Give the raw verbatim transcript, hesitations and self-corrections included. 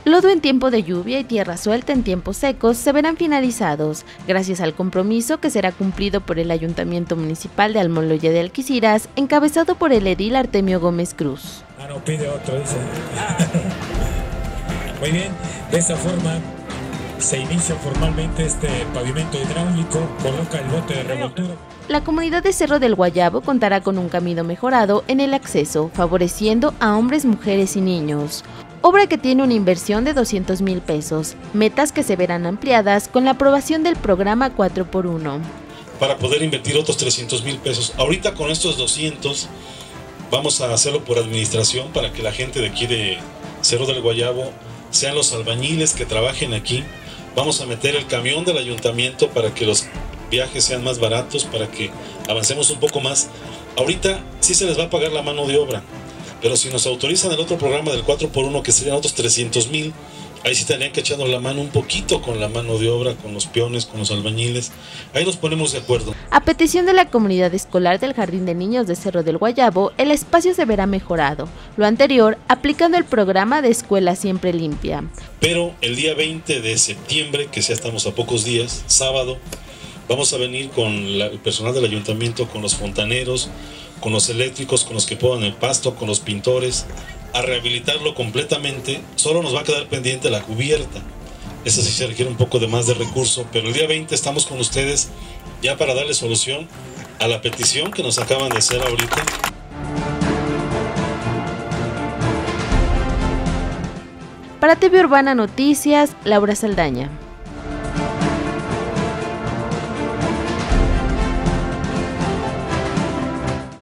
Lodo en tiempo de lluvia y tierra suelta en tiempos secos se verán finalizados, gracias al compromiso que será cumplido por el Ayuntamiento Municipal de Almoloya de Algeciras, encabezado por el edil Artemio Gómez Cruz. Ah, no, pide otro, dice. Muy bien, de esta forma se inicia formalmente este pavimento hidráulico, coloca el bote de revoltura. La comunidad de Cerro del Guayabo contará con un camino mejorado en el acceso, favoreciendo a hombres, mujeres y niños. Obra que tiene una inversión de doscientos mil pesos, metas que se verán ampliadas con la aprobación del programa cuatro por uno. Para poder invertir otros trescientos mil pesos. Ahorita con estos doscientos vamos a hacerlo por administración para que la gente de aquí de Cerro del Guayabo sean los albañiles que trabajen aquí. Vamos a meter el camión del ayuntamiento para que los viajes sean más baratos, para que avancemos un poco más. Ahorita sí se les va a pagar la mano de obra, pero si nos autorizan el otro programa del cuatro por uno, que serían otros trescientos mil, ahí sí tendrían que echarnos la mano un poquito con la mano de obra, con los peones, con los albañiles. Ahí nos ponemos de acuerdo. A petición de la comunidad escolar del Jardín de Niños de Cerro del Guayabo, el espacio se verá mejorado. Lo anterior, aplicando el programa de Escuela Siempre Limpia. Pero el día veinte de septiembre, que ya estamos a pocos días, sábado, vamos a venir con la, el personal del ayuntamiento, con los fontaneros, con los eléctricos, con los que podan el pasto, con los pintores, a rehabilitarlo completamente. Solo nos va a quedar pendiente la cubierta. Esa sí se requiere un poco de más de recurso, pero el día veinte estamos con ustedes ya para darle solución a la petición que nos acaban de hacer ahorita. Para T V Urbana Noticias, Laura Saldaña.